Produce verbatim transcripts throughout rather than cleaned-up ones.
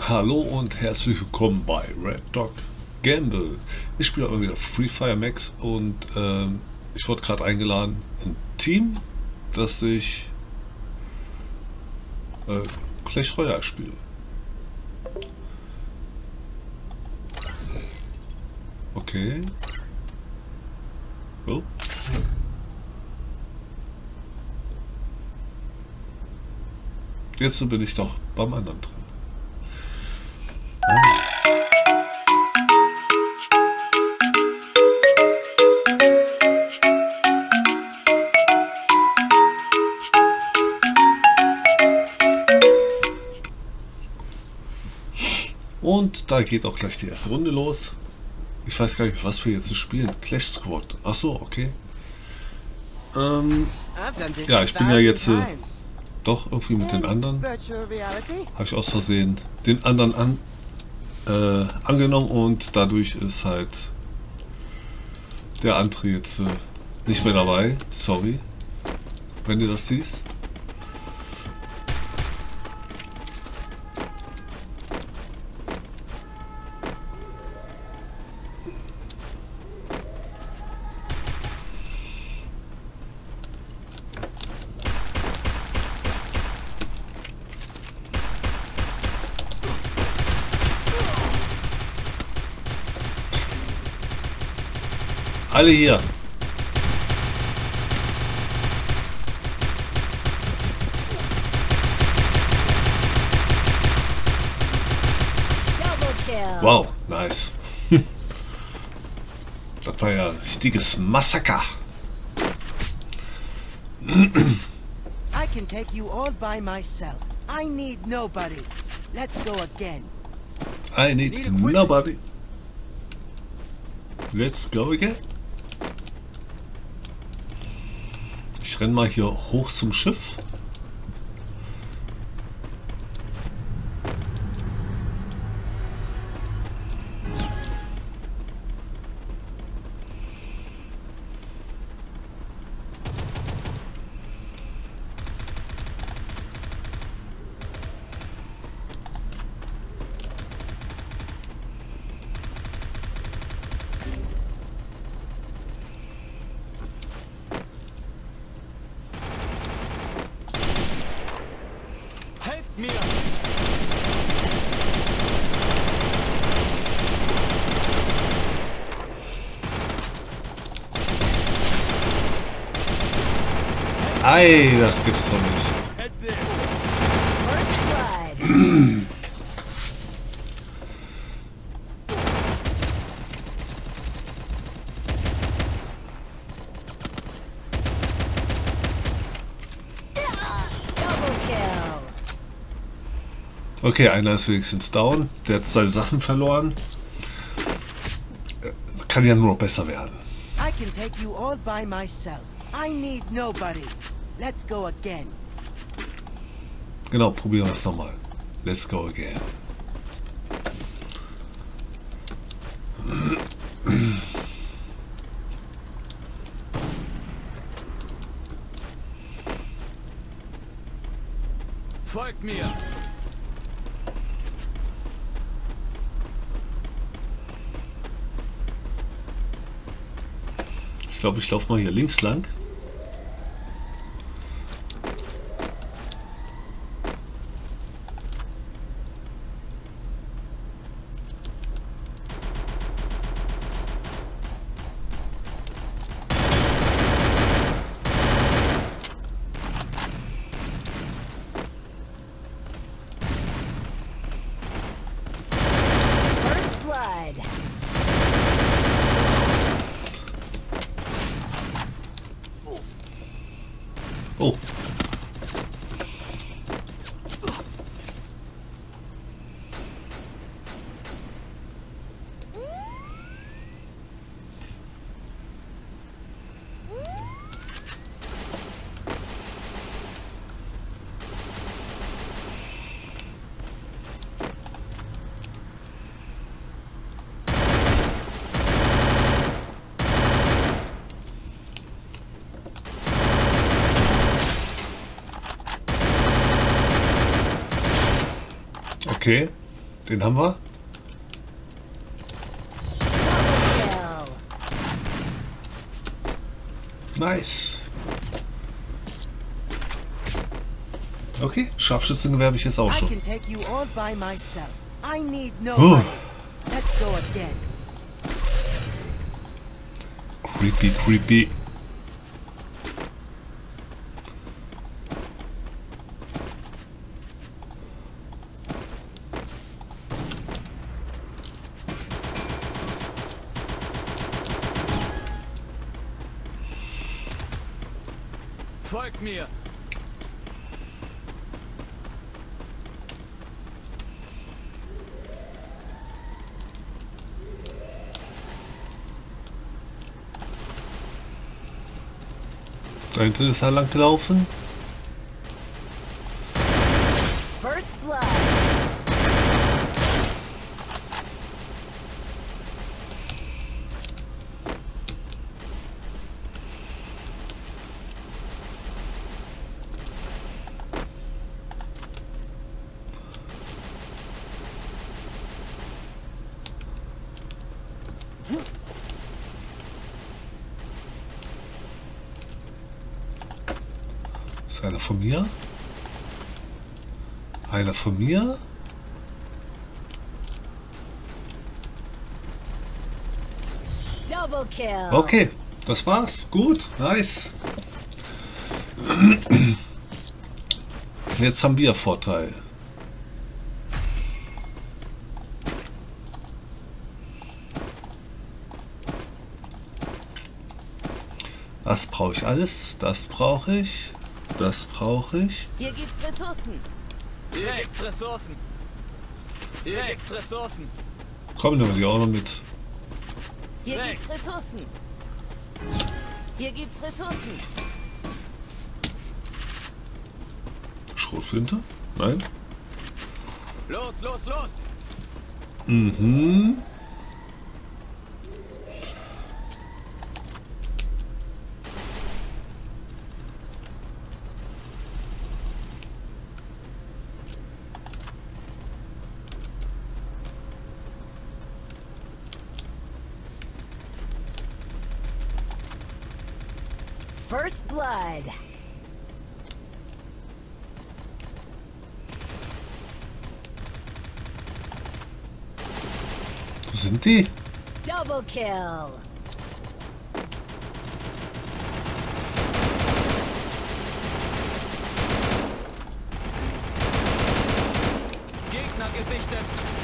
Hallo und herzlich willkommen bei Red Dog Gamble. Ich spiele aber wieder Free Fire Max und ähm, ich wurde gerade eingeladen in ein Team, das ich äh, Clash Royale spiele. Okay. Oh. Jetzt bin ich doch beim anderen drin. Ah. Und da geht auch gleich die erste Runde los. Ich weiß gar nicht, was wir jetzt spielen. Clash Squad. Ach so, okay. Ähm, ja, ich bin ja jetzt äh, doch irgendwie mit den anderen. Habe ich aus Versehen den anderen an, äh, angenommen und dadurch ist halt der andere jetzt äh, nicht mehr dabei. Sorry, wenn du das siehst. Alle hier. Wow, nice. Das war ja ein richtiges Massaker. I can take you all by myself. I need nobody. Let's go again. I need nobody. Let's go again. Ich renn mal hier hoch zum Schiff. Mir. Ei, das gibt's doch nicht. Okay, einer ist wenigstens down. Der hat seine Sachen verloren. Kann ja nur noch besser werden. I can take you all by myself. I need nobody. Let's go again. Genau, probieren wir es nochmal. Let's go again. Folgt mir. Ich glaube, ich laufe mal hier links lang. First blood. Oh. Okay. Den haben wir. Nice. Okay, Scharfschützengewehr habe ich jetzt auch schon. Oh. Creepy, creepy. Folgt mir! Da hinten ist er lang gelaufen. First blood. Ist einer von mir? Einer von mir? Double kill. Okay, das war's. Gut, nice. Jetzt haben wir Vorteil. Das brauche ich alles. Das brauche ich. Das brauche ich. Hier gibt's Ressourcen. Hier gibt's Ressourcen. Hier gibt's Ressourcen. Komm, nehmen wir die auch noch mit. Hier gibt's Ressourcen. Hier gibt's Ressourcen. Schrotflinte? Nein. Los, los, los. Mhm. First blood. Wo sind die? Double kill. Gegner gesichtet.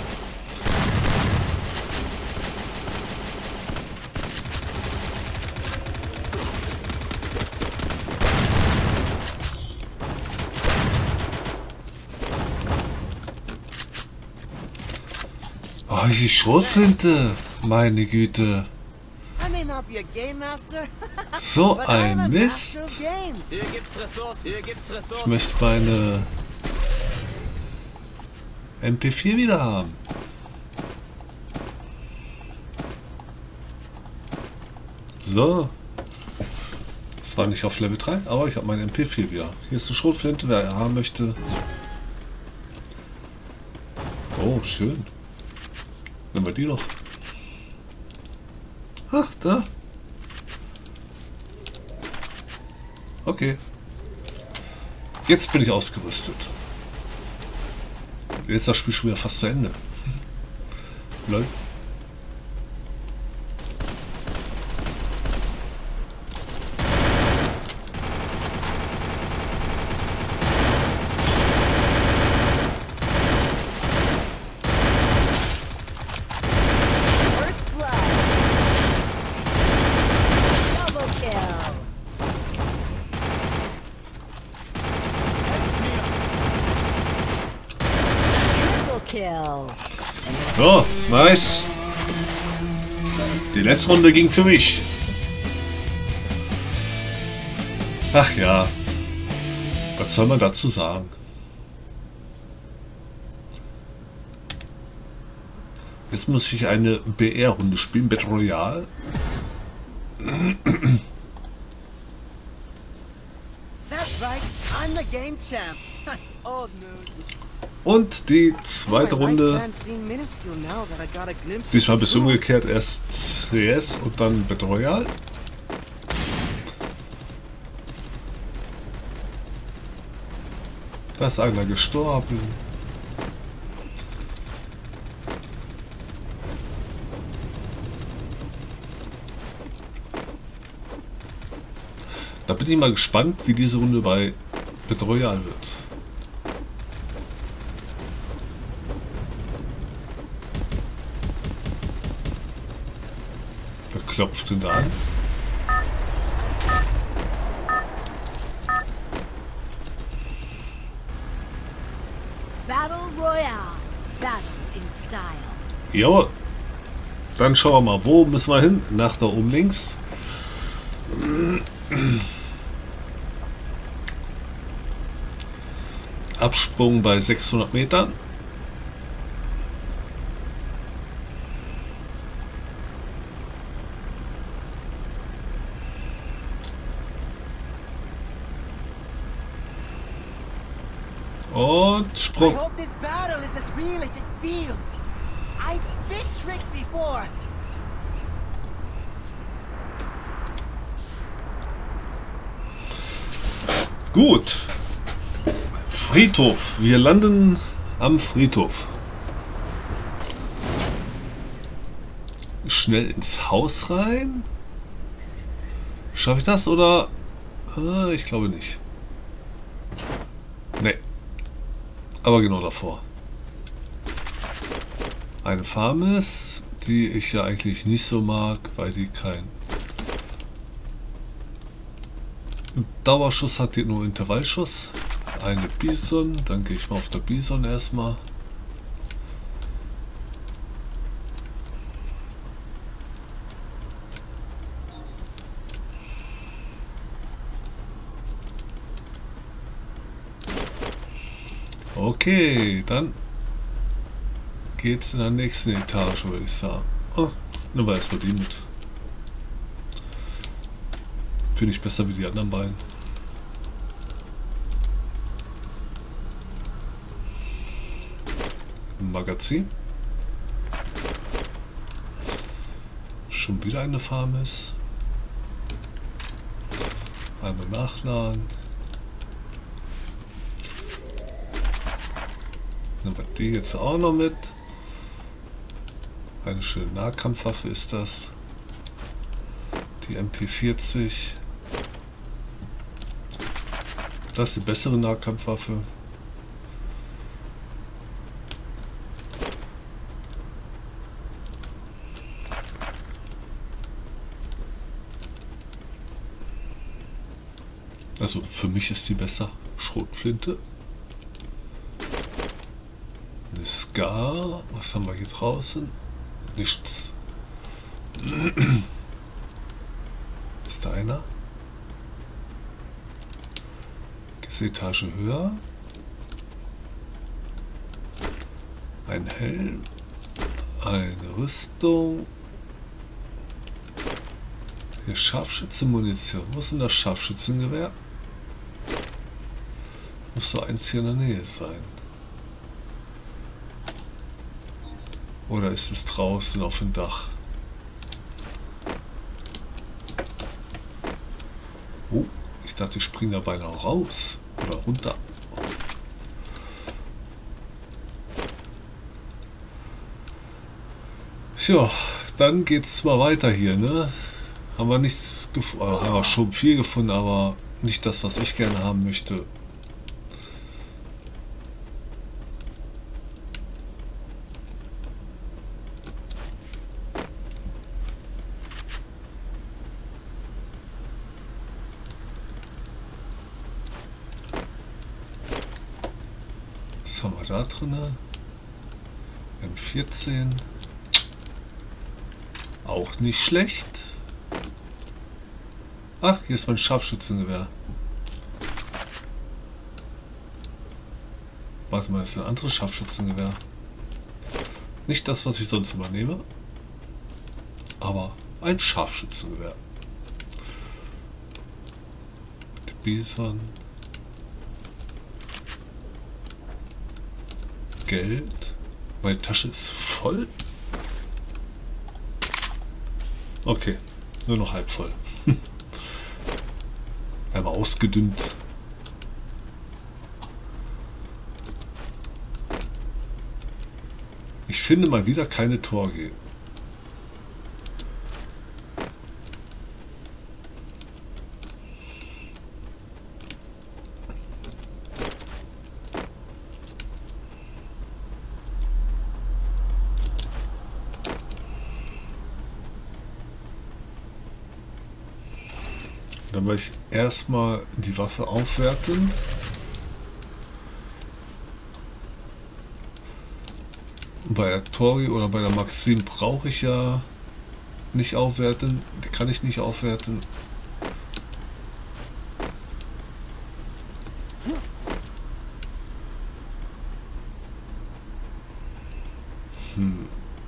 Oh, die Schrotflinte. Meine Güte. So ein Mist. Hier gibt's Ressourcen. Hier gibt's Ich Ressourcen. möchte meine M P vier wieder haben. So. Das war nicht auf Level drei, aber ich habe meine M P vier wieder. Hier ist eine Schrotflinte, wer haben möchte. Oh, schön. Nehmen wir die noch. Ach, da. Okay. Jetzt bin ich ausgerüstet. Jetzt ist das Spiel schon wieder fast zu Ende. Lol. First blood. Double kill. Triple kill. So, nice. Die letzte Runde ging für mich. Ach ja. Was soll man dazu sagen? Jetzt muss ich eine B R-Runde spielen, Battle Royale. That's right, I'm the game champ. Old news. Und die zweite Runde. Diesmal ein bisschen umgekehrt. Erst C S und dann Battle Royale. Da ist einer gestorben. Da bin ich mal gespannt, wie diese Runde bei Battle Royale wird. Wer klopft denn da an? Battle Royale. Battle in style. Jo. Dann schauen wir mal, wo müssen wir hin? Nach da oben links. Absprung bei sechshundert Metern. Und Sprung. I hope this battle is as real as it feels. I've been tricked before. Gut. Friedhof. Wir landen am Friedhof. Schnell ins Haus rein. Schaffe ich das oder? Äh, ich glaube nicht. Nee. Aber genau davor. Eine Farm ist, die ich ja eigentlich nicht so mag, weil die kein Dauerschuss hat, die nur Intervallschuss. Eine Bison, dann gehe ich mal auf der Bison erstmal. Okay, dann geht's in der nächsten Etage, würde ich sagen. Oh, nehmen wir erstmal die mit. Finde ich besser wie die anderen beiden. Magazin. Schon wieder eine Farm ist. Einmal nachladen. Nehmen wir die jetzt auch noch mit. Eine schöne Nahkampfwaffe ist das. Die M P vierzig. Das ist die bessere Nahkampfwaffe. Also für mich ist die besser. Schrotflinte. Eine Scar. Was haben wir hier draußen? Nichts. Ist da einer? Ist eine Etage höher. Ein Helm. Eine Rüstung. Hier Scharfschützenmunition. Wo ist denn das Scharfschützengewehr? Muss so eins hier in der Nähe sein. Oder ist es draußen auf dem Dach? Oh, ich dachte, ich springe da beinahe raus. Oder runter. Tja, dann geht's mal weiter hier, ne? Haben wir nichts gefunden, äh, haben wir schon viel gefunden, aber nicht das, was ich gerne haben möchte. Was haben wir da drin? M vierzehn. Auch nicht schlecht. Ach, hier ist mein Scharfschützengewehr. Warte mal, das ist ein anderes Scharfschützengewehr. Nicht das, was ich sonst immer nehme. Aber ein Scharfschützengewehr. Die Bison. Geld. Meine Tasche ist voll. Okay, nur noch halb voll. Einmal ausgedünnt. Ich finde mal wieder keine Torge. Dann werde ich erstmal die Waffe aufwerten. Bei der Tori oder bei der Maxim brauche ich ja nicht aufwerten. Die kann ich nicht aufwerten. Hm.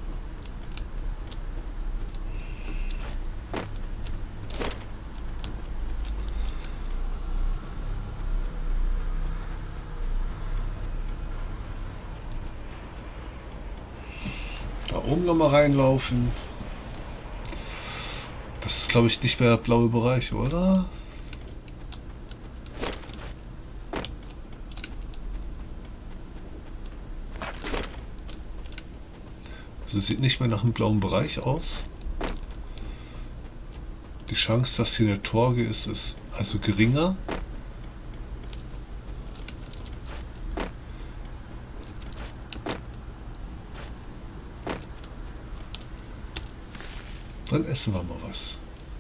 Da oben noch mal reinlaufen. Das ist, glaube ich, nicht mehr der blaue Bereich, oder? Also sieht nicht mehr nach einem blauen Bereich aus. Die Chance, dass hier eine Torge ist, ist also geringer. Dann essen wir mal was.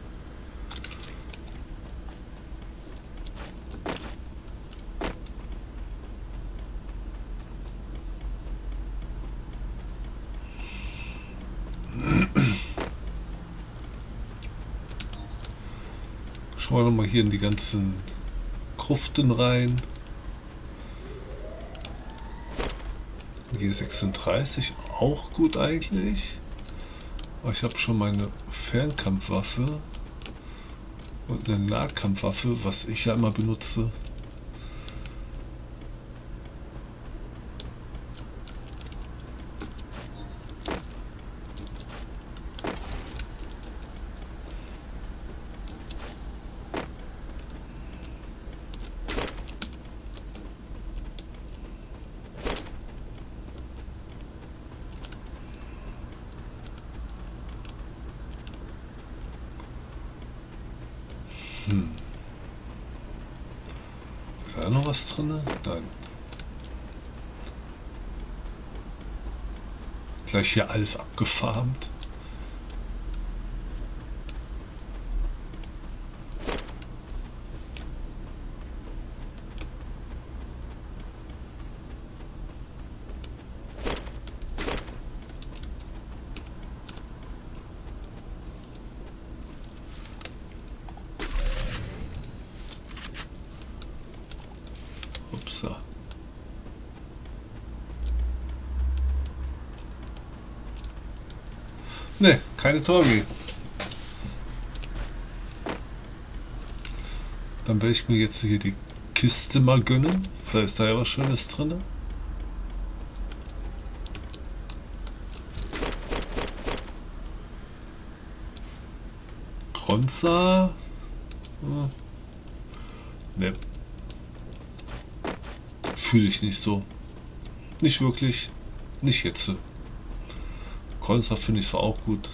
Schauen wir noch mal hier in die ganzen Gruften rein. G sechsunddreißig, auch gut eigentlich. Ich habe schon meine Fernkampfwaffe und eine Nahkampfwaffe, was ich ja immer benutze. Hm. Ist da noch was drin? Nein. Gleich hier alles abgefarmt. So. Ne, keine Torge. Dann werde ich mir jetzt hier die Kiste mal gönnen. Vielleicht ist da ja was Schönes drin. Kronza. Hm. Ne. Fühle ich nicht so. Nicht wirklich. Nicht jetzt. Konza finde ich zwar auch gut.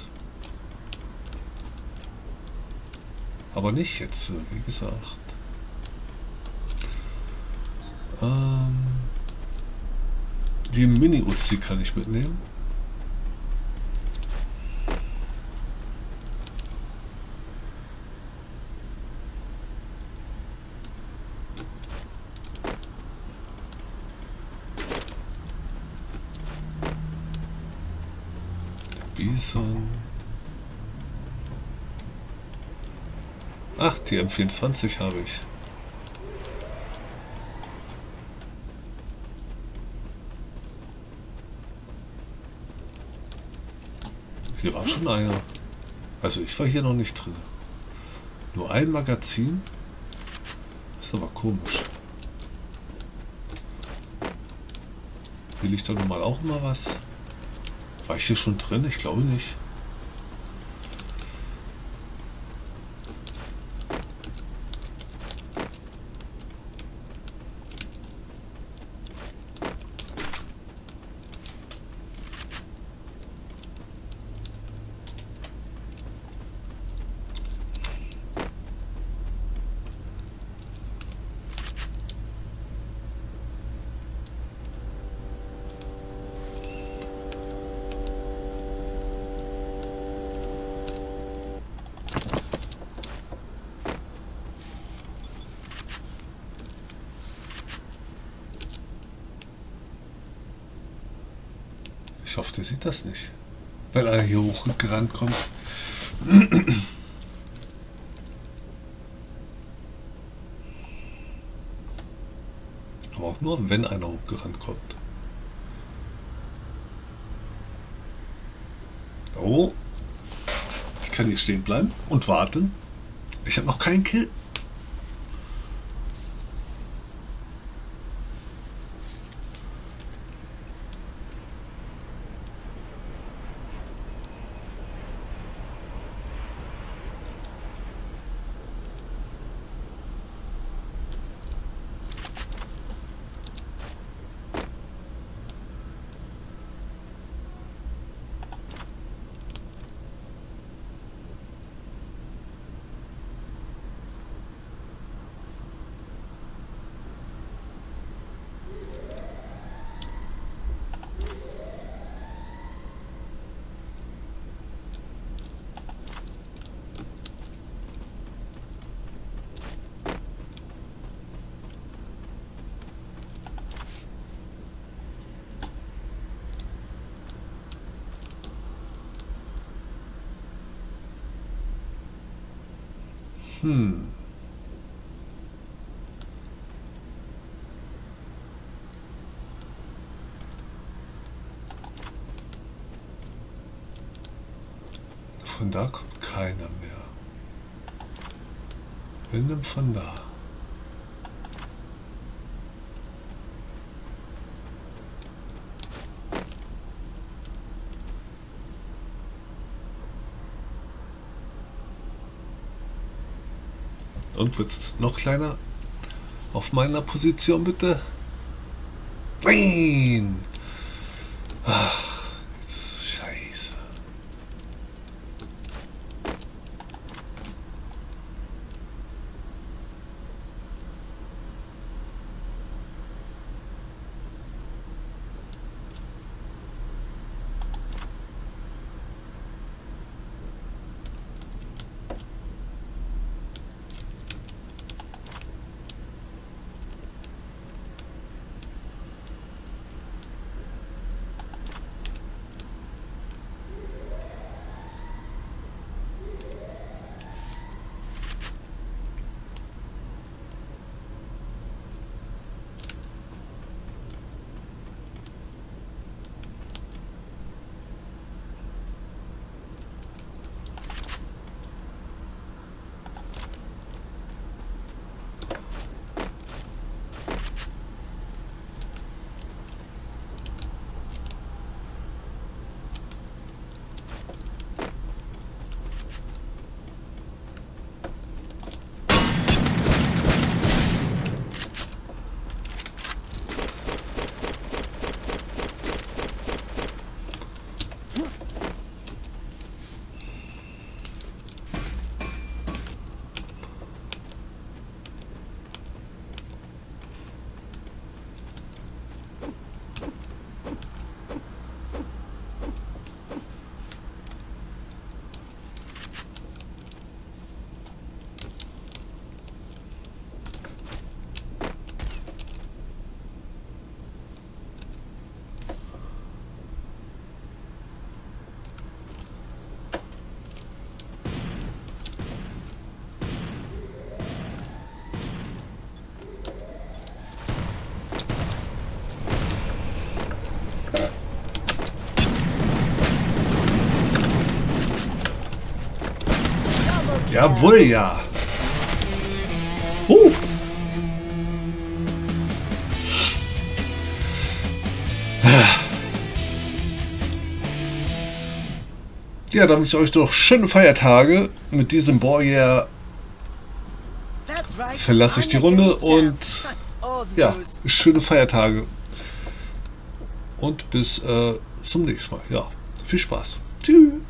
Aber nicht jetzt, wie gesagt. Ähm, die Mini-Uzi kann ich mitnehmen. Bison. Ach, die M vierundzwanzig habe ich. Hier war schon einer. Also ich war hier noch nicht drin. Nur ein Magazin. Ist aber komisch. Will ich da nun mal auch immer was? War ich hier schon drin? Ich glaube nicht. Ich hoffe, der sieht das nicht, weil er hier hochgerannt kommt. Aber auch nur, wenn einer hochgerannt kommt. Oh, ich kann hier stehen bleiben und warten. Ich habe noch keinen Kill. Hm. Von da kommt keiner mehr. Wenn denn von da? Und wird es noch kleiner? Auf meiner Position bitte? Nein! Ach, jetzt ist scheiße. Jawohl, ja. Uh. Ja, dann wünsche ich euch doch schöne Feiertage. Mit diesem Boyer verlasse ich die Runde und ja, schöne Feiertage. Und bis äh, zum nächsten Mal. Ja, viel Spaß. Tschüss.